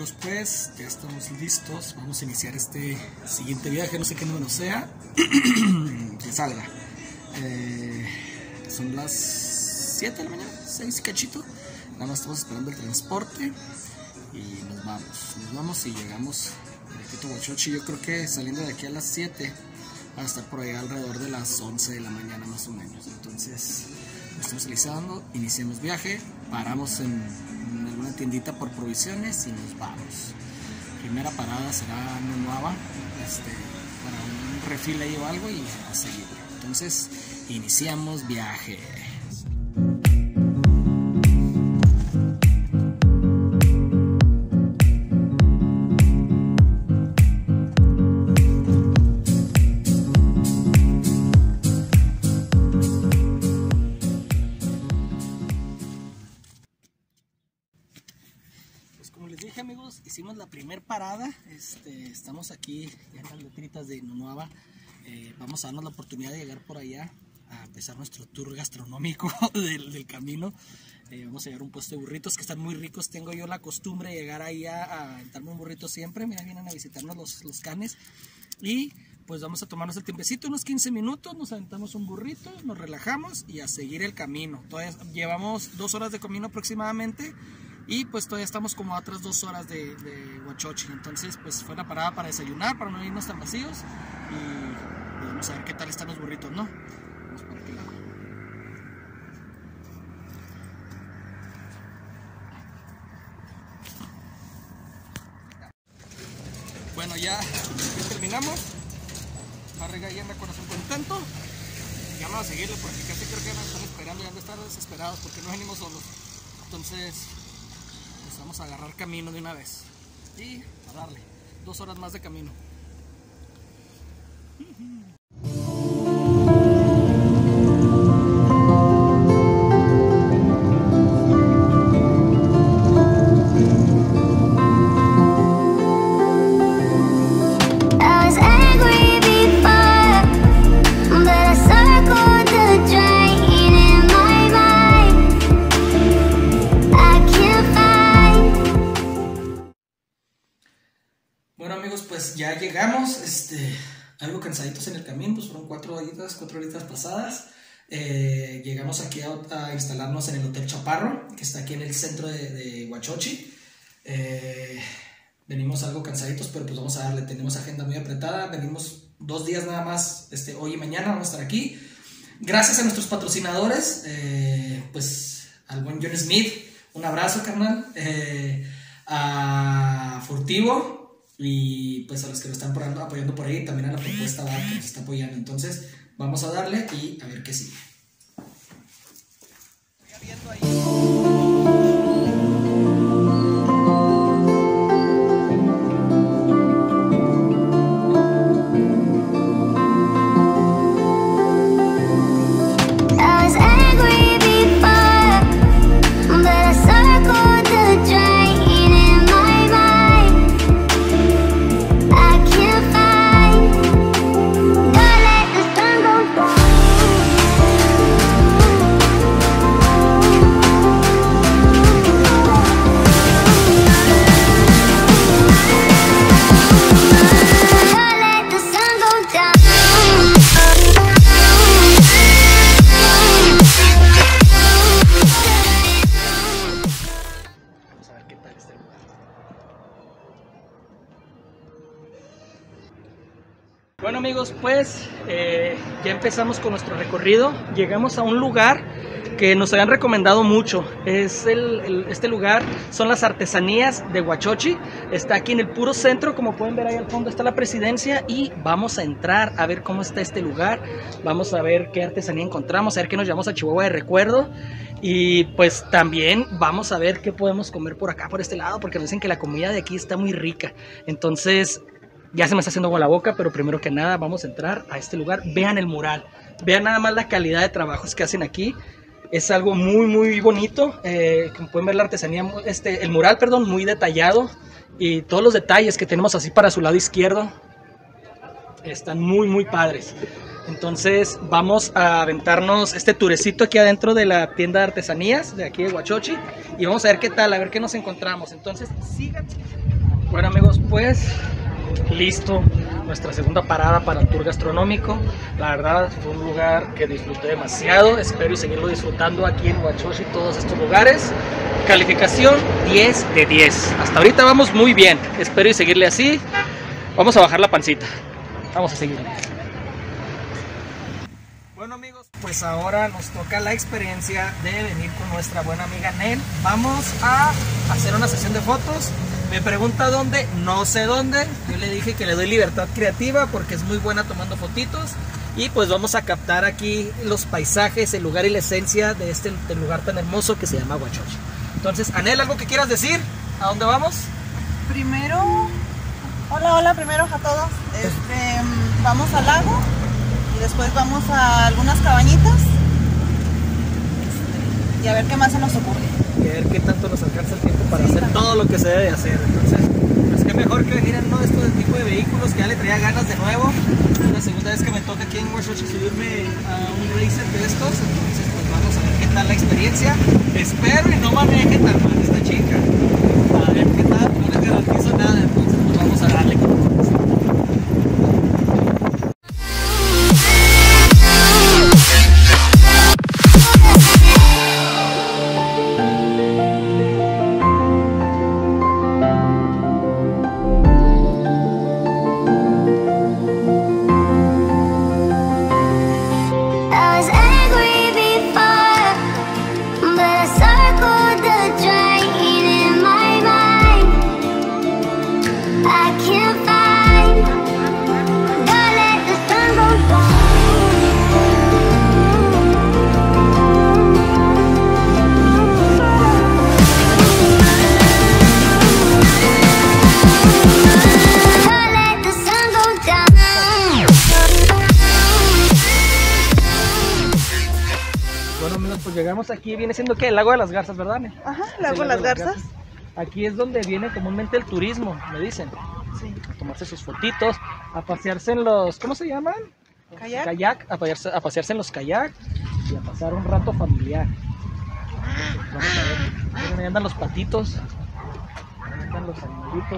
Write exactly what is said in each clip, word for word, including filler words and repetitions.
amigos, pues ya estamos listos. Vamos a iniciar este siguiente viaje, no sé qué número sea, que salga. Eh, son las siete de la mañana, seis y cachito. Nada más estamos esperando el transporte y nos vamos. Nos vamos y llegamos a Huachochi. Yo creo que saliendo de aquí a las siete, va a estar por allá alrededor de las once de la mañana más o menos. Entonces nos estamos alisando, iniciamos viaje, paramos en, en alguna tiendita por provisiones y nos vamos. Primera parada será Nunuava, este, para un refil ahí o algo y a seguir. Entonces iniciamos viaje. Amigos, hicimos la primer parada. Este, estamos aquí ya en las letritas de Nunuava. Eh, vamos a darnos la oportunidad de llegar por allá a empezar nuestro tour gastronómico del, del camino. Eh, vamos a llegar a un puesto de burritos que están muy ricos. Tengo yo la costumbre de llegar ahí a, a darme un burrito siempre. Mira, vienen a visitarnos los, los canes. Y pues vamos a tomarnos el tiempecito, unos quince minutos, nos aventamos un burrito, nos relajamos y a seguir el camino. Todavía llevamos dos horas de camino aproximadamente. Y pues todavía estamos como a otras dos horas de, de Huachochi. Entonces pues fue la parada para desayunar, para no irnos tan vacíos. Y pues vamos a ver qué tal están los burritos, ¿no? Vamos por aquel lado. Bueno, ya, ya terminamos. Barriga llena, corazón contento. Ya vamos a seguirle porque casi creo que ya nos están esperando. Ya han de estar desesperados porque no venimos solos. Entonces vamos a agarrar camino de una vez y a darle dos horas más de camino. Bueno amigos, pues ya llegamos, este, algo cansaditos en el camino, pues fueron cuatro horitas, cuatro horitas pasadas. Eh, llegamos aquí a, a instalarnos en el Hotel Chaparro, que está aquí en el centro de, de Huachochi. Eh, venimos algo cansaditos, pero pues vamos a darle, tenemos agenda muy apretada, venimos dos días nada más, este, hoy y mañana vamos a estar aquí. Gracias a nuestros patrocinadores, eh, pues al buen John Smith, un abrazo carnal, eh, a Furtivo. Y pues a los que nos están apoyando por ahí, también a la propuesta ¿verdad? Que nos está apoyando. Entonces vamos a darle y a ver qué sigue. Bueno amigos, pues eh, ya empezamos con nuestro recorrido. Llegamos a un lugar que nos habían recomendado mucho. Es el, el, este lugar son las artesanías de Huachochi. Está aquí en el puro centro, como pueden ver ahí al fondo está la presidencia. Y vamos a entrar a ver cómo está este lugar. Vamos a ver qué artesanía encontramos, a ver qué nos llevamos a Chihuahua de recuerdo. Y pues también vamos a ver qué podemos comer por acá, por este lado, porque nos dicen que la comida de aquí está muy rica. Entonces ya se me está haciendo agua la boca, pero primero que nada vamos a entrar a este lugar. Vean el mural, vean nada más la calidad de trabajos que hacen aquí. Es algo muy muy bonito, eh, como pueden ver la artesanía, este, el mural, perdón, muy detallado. Y todos los detalles que tenemos así para su lado izquierdo están muy muy padres. Entonces vamos a aventarnos este turecito aquí adentro de la tienda de artesanías de aquí de Huachochi y vamos a ver qué tal, a ver qué nos encontramos. Entonces síganme. Bueno amigos, pues listo nuestra segunda parada para el tour gastronómico. La verdad fue un lugar que disfruté demasiado, espero y seguirlo disfrutando aquí en Huachochi, todos estos lugares. Calificación diez de diez, hasta ahorita vamos muy bien, espero y seguirle así. Vamos a bajar la pancita, vamos a seguirle. Bueno amigos, pues ahora nos toca la experiencia de venir con nuestra buena amiga Nel. Vamos a hacer una sesión de fotos. Me pregunta dónde, no sé dónde. Yo le dije que le doy libertad creativa porque es muy buena tomando fotitos. Y pues vamos a captar aquí los paisajes, el lugar y la esencia de este de lugar tan hermoso que se llama Huachochi. Entonces, Anel, ¿algo que quieras decir? ¿A dónde vamos? Primero, hola, hola, primero a todos. Este, vamos al lago y después vamos a algunas cabañitas y a ver qué más se nos ocurre. Y a ver qué tanto nos alcanza el tiempo para sí, hacer también todo lo que se debe de hacer. Entonces, pues qué mejor que venir en uno de estos tipos de vehículos que ya le traía ganas de nuevo. Es la segunda vez que me toca aquí en Huachochi subirme a un racer de estos. Entonces, pues vamos a ver qué tal la experiencia. Espero y no maneje tan mal esta chica. A ver qué tal, no les garantizo nada. Entonces, pues vamos a darle. Llegamos aquí, viene siendo que el lago de las Garzas, ¿verdad? Ajá, el lago de las Garzas. Aquí es donde viene comúnmente el turismo, me dicen. Sí. A tomarse sus fotitos, a pasearse en los, ¿cómo se llaman? Kayak. Kayak, a pasearse, a pasearse en los kayak y a pasar un rato familiar. Vamos a ver, ahí andan los patitos, ahí andan los animalitos.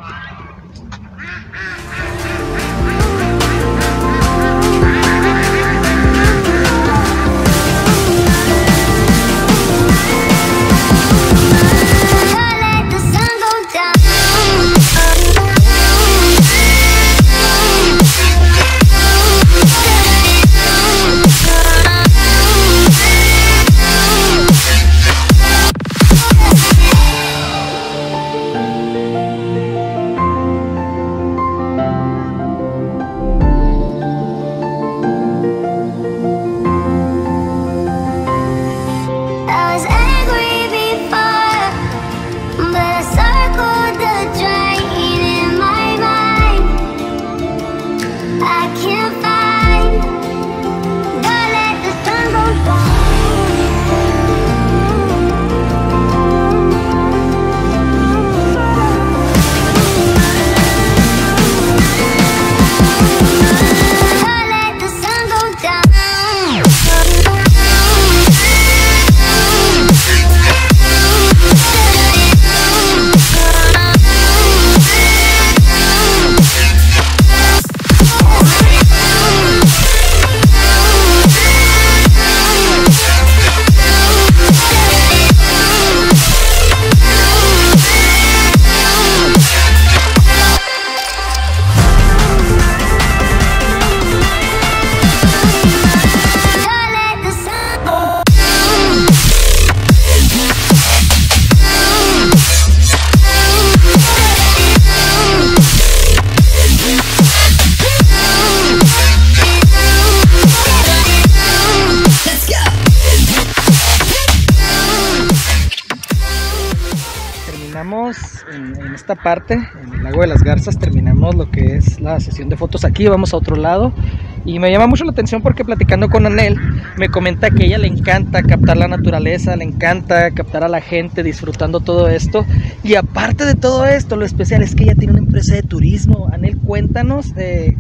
En, en esta parte, en el lago de las Garzas, terminamos lo que es la sesión de fotos aquí. Vamos a otro lado y me llama mucho la atención porque platicando con Anel me comenta que a ella le encanta captar la naturaleza, le encanta captar a la gente disfrutando todo esto. Y aparte de todo esto, lo especial es que ella tiene una empresa de turismo. Anel, cuéntanos eh,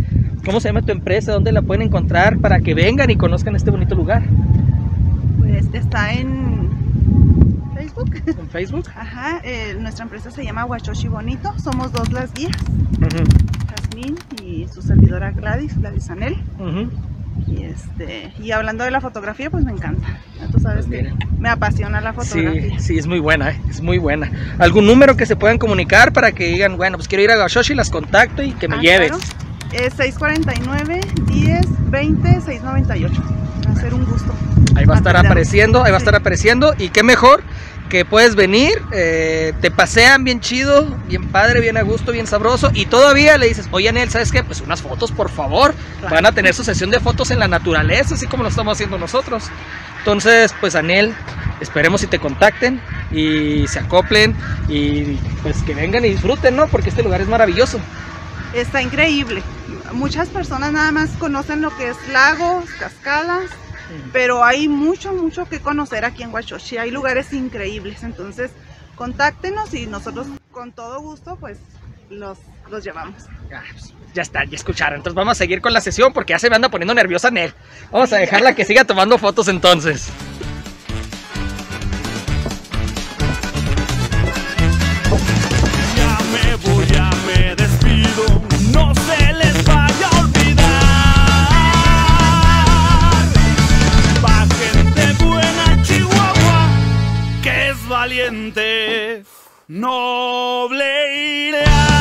¿Cómo se llama tu empresa? ¿Dónde la pueden encontrar para que vengan y conozcan este bonito lugar? Pues está en Facebook. ¿En Facebook? Ajá, eh, nuestra empresa se llama Huachochi Bonito, somos dos las guías, Uh-huh. Jazmín y su servidora Gladys, Gladys Anel. Uh-huh. Y, este, y hablando de la fotografía, pues me encanta. Ya tú sabes Pues que miren. me apasiona la fotografía. Sí, sí, es muy buena, ¿eh? Es muy buena. ¿Algún número que se puedan comunicar para que digan, bueno, pues quiero ir a Huachochi, las contacto y que me Ah, lleves? claro. Es seis cuarenta y nueve, diez, veinte, seiscientos noventa y ocho. Va a ser un gusto. Ahí va a estar atenderlos. apareciendo, ahí va a Sí. estar apareciendo. Y qué mejor que puedes venir, eh, te pasean bien chido, bien padre, bien a gusto, bien sabroso. Y todavía le dices, oye Anel, ¿sabes qué? Pues unas fotos, por favor. Claro. Van a tener su sesión de fotos en la naturaleza, así como lo estamos haciendo nosotros. Entonces, pues Anel, esperemos si te contacten y se acoplen y pues que vengan y disfruten, ¿no? Porque este lugar es maravilloso. Está increíble. Muchas personas nada más conocen lo que es lagos, cascadas, pero hay mucho, mucho que conocer aquí en Huachochi. Hay lugares increíbles, entonces contáctenos y nosotros con todo gusto pues los, los llevamos. Ah, pues, ya está, ya escucharon. Entonces vamos a seguir con la sesión porque ya se me anda poniendo nerviosa Anel. Vamos a dejarla que siga tomando fotos entonces. Ya me voy, ya me despido, no se les vaya a olvidar. Pa' gente buena Chihuahua, que es valiente, noble y leal.